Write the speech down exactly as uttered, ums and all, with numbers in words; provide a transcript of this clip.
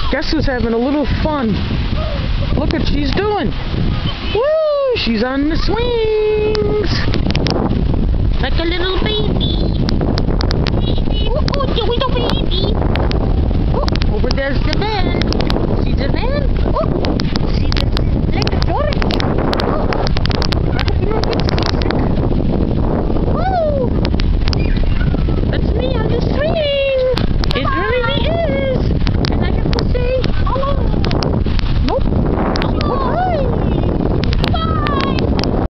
Guess who's having a little fun? Look what she's doing. Woo! She's on the swings. Like a little